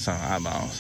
saw eyeballs.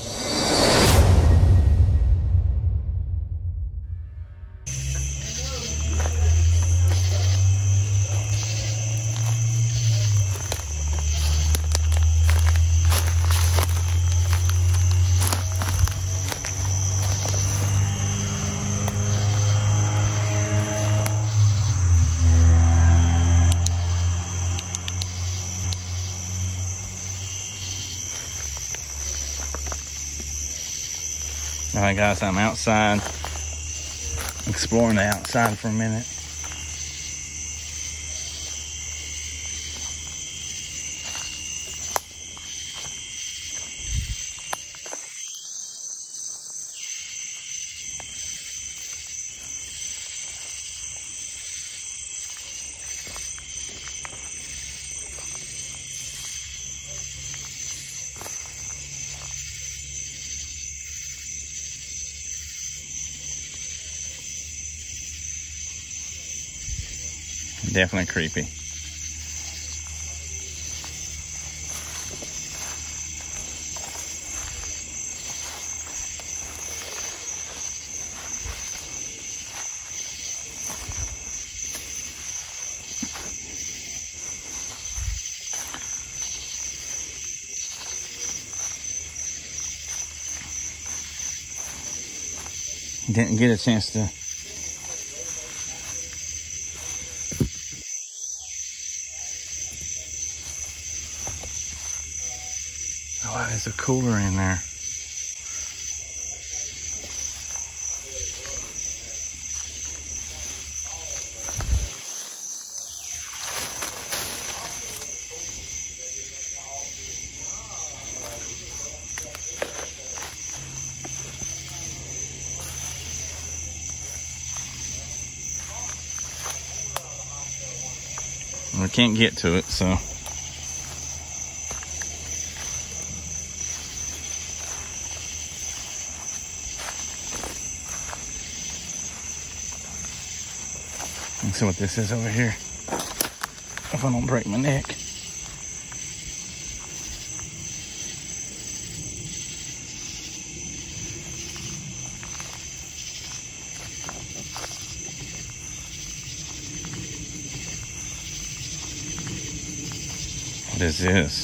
Alright guys, I'm outside, exploring the outside for a minute. Definitely creepy. Didn't get a chance to oh, there's a cooler in there. We can't get to it, so let's see what this is over here. If I don't break my neck. What is this?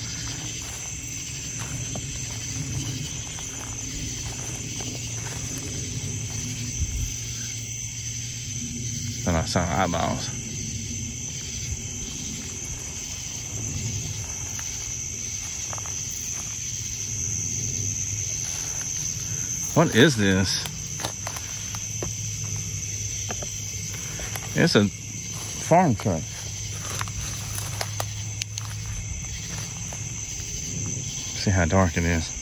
Thought I saw eyeballs. What is this? It's a farm truck. See how dark it is.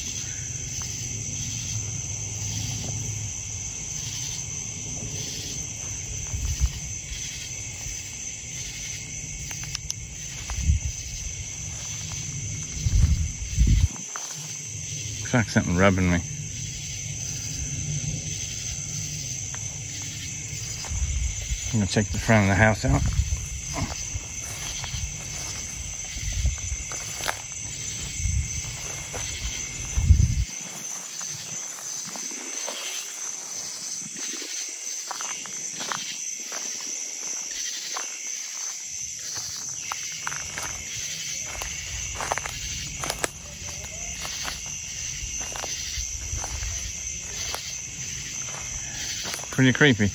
Looks like something rubbing me. I'm gonna check the front of the house out. Pretty creepy.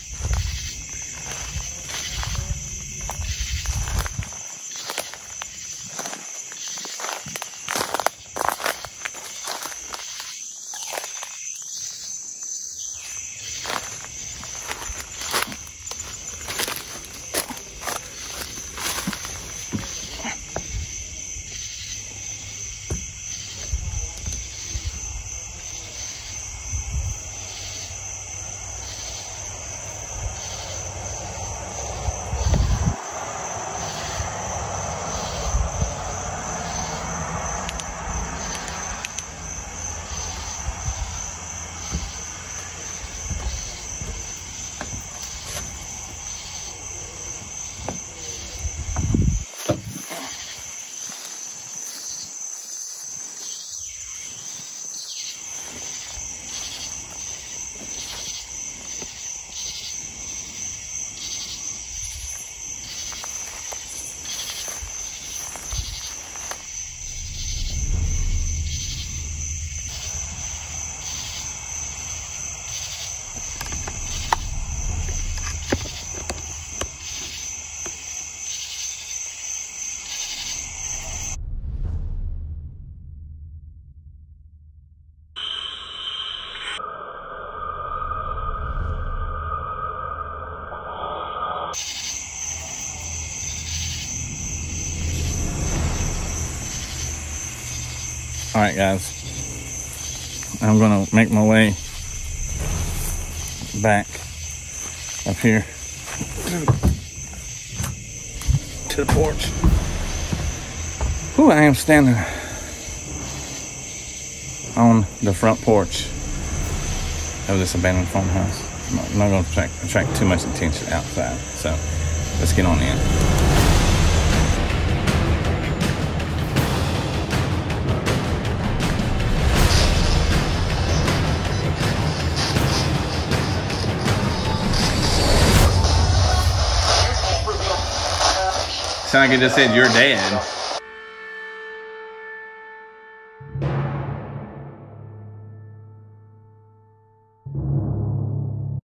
All right, guys. I'm gonna make my way back up here to the porch. Whew, I am standing on the front porch of this abandoned farmhouse. I'm not going to attract too much attention outside, so let's get on in. Sound like it just said, "You're dead."